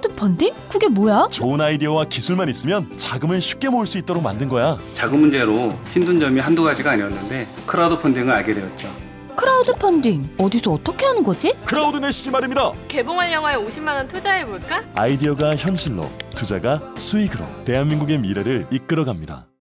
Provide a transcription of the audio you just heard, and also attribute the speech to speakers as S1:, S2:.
S1: 크라우드 펀딩? 그게 뭐야?
S2: 좋은 아이디어와 기술만 있으면 자금을 쉽게 모을 수 있도록 만든 거야.
S3: 작은 문제로 힘든 점이 한두 가지가 아니었는데 크라우드 펀딩을 알게 되었죠.
S1: 크라우드 펀딩 어디서 어떻게 하는 거지?
S2: 크라우드넷이 말입니다.
S4: 개봉할 영화에 50만 원 투자해볼까?
S2: 아이디어가 현실로, 투자가 수익으로 대한민국의 미래를 이끌어갑니다.